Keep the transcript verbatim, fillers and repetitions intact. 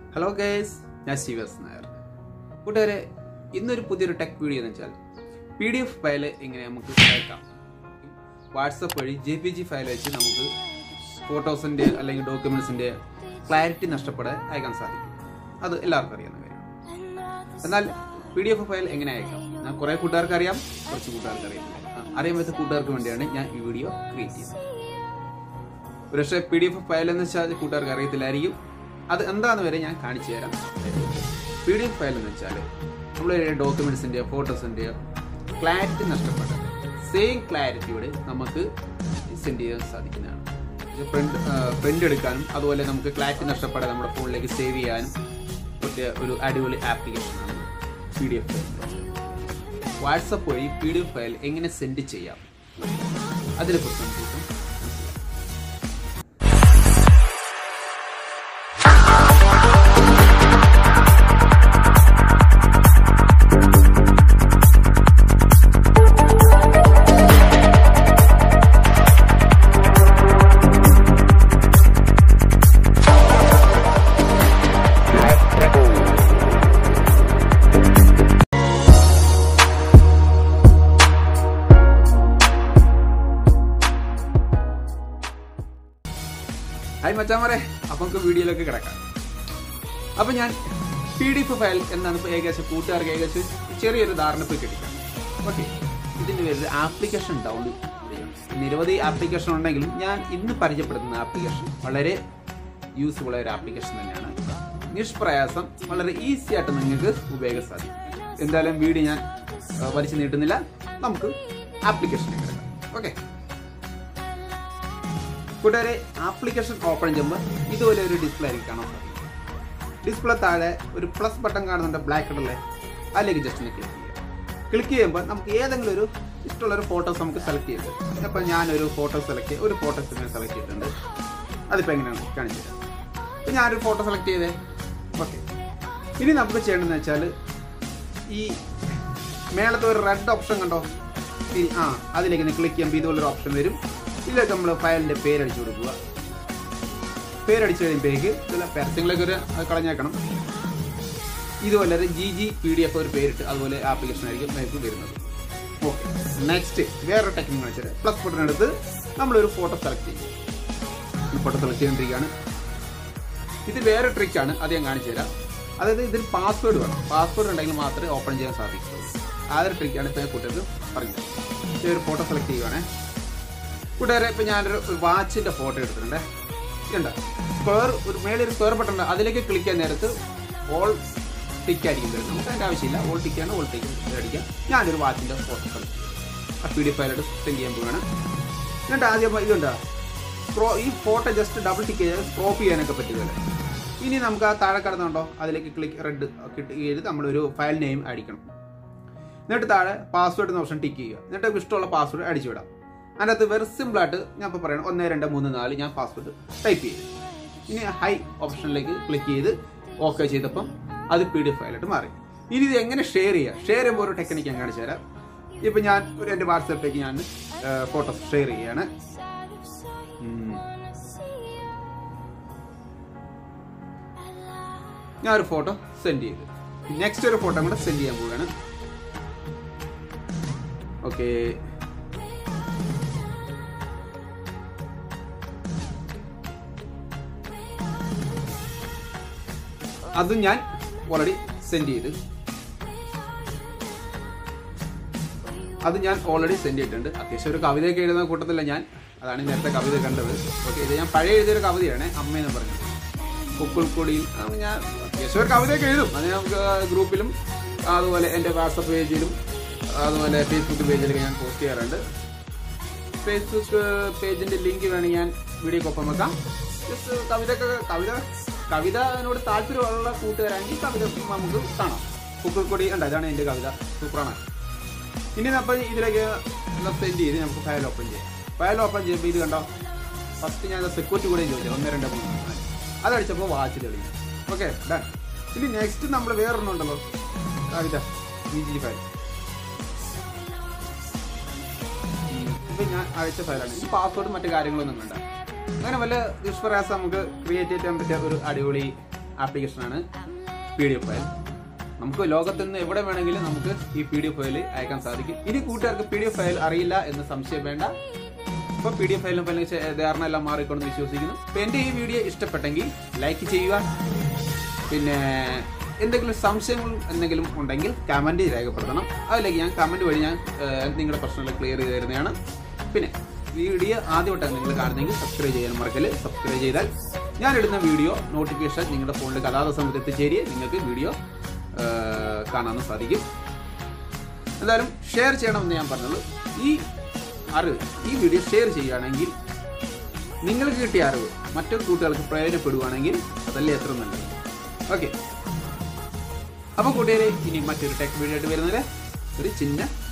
Hello guys, ഞാൻ ശിവസ് നായർ. കൂട്ടുകാരെ, ഇന്നൊരു പുതിയൊരു ടെക് വീഡിയോ എന്ന് വെച്ചാൽ പി ഡി എഫ് ഫയൽ എങ്ങനെ നമുക്ക് അയക്കാം. വാട്സപ്പ് വഴി ജെ പി ജി ഫയൽ വെച്ച് നമുക്ക് ഫോട്ടോസിൻ്റെ അല്ലെങ്കിൽ ഡോക്യുമെൻറ്റ്സിൻ്റെ ക്ലാരിറ്റി നഷ്ടപ്പെടാതെ അയക്കാൻ സാധിക്കും. അത് എല്ലാവർക്കും അറിയാവുന്ന കാര്യമാണ്. എന്നാൽ പി ഡി എഫ് ഫയൽ എങ്ങനെ അയക്കാം? ഞാൻ കുറേ കൂട്ടുകാർക്ക് അറിയാം, കുറച്ച് കൂട്ടുകാർക്ക് അറിയാം. അറിയാൻ പറ്റുന്ന കൂട്ടുകാർക്ക് വേണ്ടിയാണ് ഞാൻ ഈ വീഡിയോ ക്രിയേറ്റ് ചെയ്യുന്നത്. പക്ഷേ പി ഡി എഫ് ഫയൽ എന്ന് വെച്ചാൽ കൂട്ടുകാർക്ക് അറിയത്തില്ലായിരിക്കും. അത് എന്താണെന്ന് വരെ ഞാൻ കാണിച്ചു തരാം. പി ഡി എഫ് ഫയൽ എന്ന് വെച്ചാൽ നമ്മൾ ഡോക്യുമെന്റ്സിൻ്റെയോ ഫോട്ടോസിൻ്റെയോ ക്ലാരിറ്റി നഷ്ടപ്പെട്ട സെയിം ക്ലാരിറ്റിയോടെ നമുക്ക് സെൻഡ് ചെയ്യാൻ സാധിക്കുന്നതാണ്. പ്രിന്റ് പ്രിന്റ് എടുക്കാനും അതുപോലെ നമുക്ക് ക്ലാരിറ്റി നഷ്ടപ്പെടാതെ നമ്മുടെ ഫോണിലേക്ക് സേവ് ചെയ്യാനും പറ്റിയ ഒരു അടിപൊളി ആപ്ലിക്കേഷനാണ് P D F file. WhatsApp വഴി പി ഡി എഫ് ഫയൽ എങ്ങനെ സെൻഡ് ചെയ്യാം അതിനെക്കുറിച്ച് നമുക്ക് ഹായ് മച്ചാമാരെ, അപ്പം നമുക്ക് വീഡിയോയിലൊക്കെ കിടക്കാം. അപ്പം ഞാൻ പി ഡി എഫ് ഫയൽ എന്നാണ് ഇപ്പോൾ ഏകദേശം കൂട്ടുകാർക്ക് ഏകദേശം ചെറിയൊരു ധാരണ ഇപ്പോൾ കിട്ടിക്കാം. ഓക്കെ, ഇതിൻ്റെ പേരിൽ ആപ്ലിക്കേഷൻ ഡൗൺലോഡ് ചെയ്യണം. നിരവധി ആപ്ലിക്കേഷൻ ഉണ്ടെങ്കിലും ഞാൻ ഇന്ന് പരിചയപ്പെടുത്തുന്ന ആപ്ലിക്കേഷൻ വളരെ യൂസ്ഫുൾ ആയ ഒരു ആപ്ലിക്കേഷൻ തന്നെയാണ്. നിഷ്പ്രയാസം വളരെ ഈസി ആയിട്ട് നിങ്ങൾക്ക് ഉപയോഗിക്കാൻ സാധിക്കും. എന്തായാലും വീഡിയോ ഞാൻ വലിച്ചു നീട്ടുന്നില്ല, നമുക്ക് ആപ്ലിക്കേഷനിലേക്ക് കിടക്കാം. ഓക്കെ കൂട്ടുകാരെ, ആപ്ലിക്കേഷൻ ഓപ്പൺ ചെയ്യുമ്പോൾ ഇതുപോലെ ഒരു ഡിസ്പ്ലേ ആയിരിക്കും കാണാൻ സാധിക്കും. ഡിസ്പ്ലേ താഴെ ഒരു പ്ലസ് ബട്ടൺ കാണുന്നുണ്ട്, ബ്ലാക്ക് കളറിലെ. അതിലേക്ക് ജസ്റ്റ് ഒന്ന് ക്ലിക്ക് ചെയ്യുക. ക്ലിക്ക് ചെയ്യുമ്പോൾ നമുക്ക് ഏതെങ്കിലും ഒരു ഇഷ്ടമുള്ളൊരു ഫോട്ടോസ് നമുക്ക് സെലക്ട് ചെയ്ത്, അപ്പോൾ ഞാനൊരു ഫോട്ടോ സെലക്ട് ചെയ്ത് ഒരു ഫോട്ടോസ് ഞാൻ സെലക്ട് ചെയ്തിട്ടുണ്ട്. അതിപ്പോൾ എങ്ങനെയാണ് കാണിച്ചു തരാം. അപ്പോൾ ഞാനൊരു ഫോട്ടോ സെലക്ട് ചെയ്തേ. ഓക്കെ, ഇനി നമുക്ക് ചെയ്യേണ്ടതെന്ന് വെച്ചാൽ ഈ മേളത്തെ ഒരു റെഡ് ഓപ്ഷൻ കണ്ടോ, ആ അതിലേക്ക് ഒന്ന് ക്ലിക്ക് ചെയ്യുമ്പോൾ ഇതുപോലൊരു ഓപ്ഷൻ വരും. ഇതിലേക്ക് നമ്മൾ ഫയലിൻ്റെ പേരടിച്ചു കൊടുക്കുക. പേരടിച്ചു കഴിയുമ്പോഴേക്ക് ഇതിലെ പരസ്യങ്ങളൊക്കെ ഒരു കളഞ്ഞേക്കണം. ഇതുപോലെ ഒരു G G P D F ഒരു പേരിട്ട് അതുപോലെ ആപ്ലിക്കേഷൻ ആയിരിക്കും നമുക്ക് വരുന്നത്. ഓക്കെ, നെക്സ്റ്റ് വേറൊരു ടെക്നിക്ക് വെച്ചാൽ പ്ലസ് ബട്ടൺ എടുത്ത് നമ്മളൊരു ഫോട്ടോ സെലക്ട് ചെയ്യും. ഈ ഫോട്ടോ സെലക്ട് ചെയ്തുകൊണ്ടിരിക്കുകയാണ്. ഇത് വേറെ ട്രിക്കാണ്, അത് ഞാൻ കാണിച്ചു തരാം. അതായത് ഇതിൽ പാസ്വേഡ് വേണം. പാസ്വേഡ് ഉണ്ടെങ്കിൽ മാത്രമേ ഓപ്പൺ ചെയ്യാൻ സാധിക്കുള്ളൂ. ആ ഒരു ട്രിക്കാണ് ഇപ്പോൾ കുട്ടികൾക്ക് പറഞ്ഞത്. ഈ ഒരു ഫോട്ടോ സെലക്ട് ചെയ്യുവാണേ. കൂട്ടുകാരെ, ഇപ്പം ഞാനൊരു വാച്ചിൻ്റെ ഫോട്ടോ എടുത്തിട്ടുണ്ട്. ഇതുണ്ട് സ്ക്വയർ, ഒരു മേളിൽ ഒരു സ്ക്വയർ ബട്ടൺ ഉണ്ട്. അതിലേക്ക് ക്ലിക്ക് ചെയ്യാൻ നേരത്ത് ഓൾ ടിക്ക് ആയിരിക്കും വരുന്നത്. നമുക്ക് അതിൻ്റെ ആവശ്യമില്ല. ഓൾ ടിക്കാണ്, ഓൾ ടിക്ക് അടിക്കാം. ഞാനൊരു വാച്ചിൻ്റെ ഫോട്ടോ കളക്ട് ചെയ്യും. ആ പി ഡി എഫ് ഫയലായിട്ട് സെൻഡ് ചെയ്യാൻ പോവുകയാണ്. എന്നിട്ട് ആദ്യം ഇതുണ്ട് സ്ക്രോ ഈ ഫോട്ടോ ജസ്റ്റ് ഡബിൾ ടിക്ക് ചെയ്താൽ സ്ക്രോപ്പ് ചെയ്യാനൊക്കെ പറ്റുകയില്ല. ഇനി നമുക്ക് ആ താഴെ കിടന്നുണ്ടോ അതിലേക്ക് ക്ലിക്ക് റെഡ് കിട്ടി ചെയ്ത് നമ്മളൊരു ഫയൽ നെയിം അടിക്കണം. എന്നിട്ട് താഴെ പാസ്വേഡ് എന്ന ഓപ്ഷൻ ടിക്ക് ചെയ്യുക. എന്നിട്ട് ഇഷ്ടമുള്ള പാസ്വേഡ് അടിച്ചു വിടാം. അതിനകത്ത് വെറി സിമ്പിളായിട്ട് ഞാൻ ഇപ്പോൾ പറയണം, ഒന്ന് രണ്ട് മൂന്ന് നാല് ഞാൻ പാസ്വേഡ് ടൈപ്പ് ചെയ്തു. ഇനി ഹൈ ഓപ്ഷനിലേക്ക് ക്ലിക്ക് ചെയ്ത് ഓക്കെ ചെയ്തപ്പം അത് പി ഡി എഫ് ഫയലായിട്ട് മാറി. ഇനി ഇത് എങ്ങനെ ഷെയർ ചെയ്യുക? ഷെയർ ചെയ്യുമ്പോൾ ഒരു ടെക്നിക്ക് ഞാൻ കാണിച്ചു തരാം. ഇപ്പം ഞാൻ ഒരു എൻ്റെ വാട്സാപ്പിലേക്ക് ഞാൻ ഫോട്ടോസ് ഷെയർ ചെയ്യുകയാണ്. ഞാൻ ഒരു ഫോട്ടോ സെൻഡ് ചെയ്തു. നെക്സ്റ്റ് ഒരു ഫോട്ടോ കൂടെ സെൻഡ് ചെയ്യാൻ പോവുകയാണ്. ഓക്കെ, അതും ഞാൻ ഓൾറെഡി സെൻഡ് ചെയ്ത് അത് ഞാൻ ഓൾറെഡി സെൻഡ് ചെയ്തിട്ടുണ്ട്. അത്യാവശ്യം ഒരു കവിതയൊക്കെ എഴുതുന്ന കൂട്ടത്തില്ല ഞാൻ. അതാണ് നേരത്തെ കവിത കണ്ടത്. ഓക്കെ, ഇത് ഞാൻ പഴയ എഴുതിയൊരു കവിതയാണ്, അമ്മയെന്ന് പറഞ്ഞത്. കുക്കുൾക്കൊടിയിൽ ഞാൻ അത്യാവശ്യം ഒരു കവിതയൊക്കെ എഴുതും. അത് നമുക്ക് ഗ്രൂപ്പിലും അതുപോലെ എൻ്റെ വാട്സപ്പ് പേജിലും അതുപോലെ ഫേസ്ബുക്ക് പേജിലൊക്കെ ഞാൻ പോസ്റ്റ് ചെയ്യാറുണ്ട്. ഫേസ്ബുക്ക് പേജിൻ്റെ ലിങ്ക് വേണമെങ്കിൽ ഞാൻ വീഡിയോക്കൊപ്പം വെക്കാം. ജസ്റ്റ് കവിതയൊക്കെ കവിത കവിതയോട് താല്പര്യമുള്ള കൂട്ടുകാരാണെങ്കിൽ കവിത നമുക്ക് കാണാം. കുക്കുൾക്കൊടി ഉണ്ട്, അതാണ് എൻ്റെ കവിത. സൂപ്പറാണ്. ഇനി നമ്മൾ ഇതിലേക്ക് സെൻഡ് ചെയ്ത് നമുക്ക് ഫയൽ ഓപ്പൺ ചെയ്യാം. ഫയൽ ഓപ്പൺ ചെയ്യുമ്പോൾ ഇത് കണ്ടോ, ഫസ്റ്റ് ഞാൻ സെക്യൂരിറ്റി കൂടെ ചോദിച്ചു ഒന്ന് രണ്ട് മൂന്ന് നാല് അതടിച്ചപ്പോൾ വാച്ച് തെളിയും. Okay done. ഇനി നെക്സ്റ്റ് നമ്മൾ വേറൊന്നും ഉണ്ടല്ലോ, കവിത ജി ജി ഫയൽ. ഇപ്പം ഞാൻ അയച്ച ഫയലാണ്. ഈ പാസ്വേഡും മറ്റു കാര്യങ്ങളൊന്നും വേണ്ട. അങ്ങനെ വല്ല ദുഷ്പ്രയാസം നമുക്ക് ക്രിയേറ്റ് ചെയ്യാൻ പറ്റിയ ഒരു അടിപൊളി ആപ്ലിക്കേഷനാണ് പി ഡി എഫ് ഫയൽ. നമുക്ക് ലോകത്ത് നിന്ന് എവിടെ വേണമെങ്കിലും നമുക്ക് ഈ പി ഡി എഫ് ഫയൽ അയക്കാൻ സാധിക്കും. ഇനി കൂട്ടുകാർക്ക് പി ഡി എഫ് ഫയൽ അറിയില്ല എന്ന് സംശയം വേണ്ട. ഇപ്പോൾ പി ഡി എഫ് ഫയലിനെ പോലെ ധാരണ എല്ലാം മാറിക്കൊണ്ടെന്ന് വിശ്വസിക്കുന്നു. അപ്പോൾ എൻ്റെ ഈ വീഡിയോ ഇഷ്ടപ്പെട്ടെങ്കിൽ ലൈക്ക് ചെയ്യുക. പിന്നെ എന്തെങ്കിലും സംശയങ്ങൾ എന്തെങ്കിലും ഉണ്ടെങ്കിൽ കമൻറ്റ് രേഖപ്പെടുത്തണം. അതിലേക്ക് ഞാൻ കമൻറ്റ് വഴി ഞാൻ നിങ്ങളുടെ പ്രശ്നങ്ങൾ ക്ലിയർ ചെയ്ത് തരുന്നതാണ്. പിന്നെ വീഡിയോ ആദ്യമായിട്ടാണ് നിങ്ങൾ കാണുന്നെങ്കിൽ സബ്സ്ക്രൈബ് ചെയ്യാൻ മറക്കല്. സബ്സ്ക്രൈബ് ചെയ്താൽ ഞാൻ ഇടുന്ന വീഡിയോ നോട്ടിഫിക്കേഷൻ നിങ്ങളുടെ ഫോണിൽ അതാത് സമയത്ത് എത്തിച്ചേരി നിങ്ങൾക്ക് വീഡിയോ കാണാനും സാധിക്കും. എന്തായാലും ഷെയർ ചെയ്യണമെന്ന് ഞാൻ പറഞ്ഞുള്ളൂ. ഈ അറിവ് ഈ വീഡിയോ ഷെയർ ചെയ്യുകയാണെങ്കിൽ നിങ്ങൾക്ക് കിട്ടിയ അറിവ് മറ്റൊരു കൂട്ടുകാർക്ക് പ്രയോജനപ്പെടുകയാണെങ്കിൽ അതല്ലേ എത്ര നല്ലത്. ഓക്കെ, അപ്പോൾ കൂട്ടുകാരെ ഇനി മറ്റൊരു ടെക് വീഡിയോ ആയിട്ട് വരുന്നത് ഒരു ചിന്ന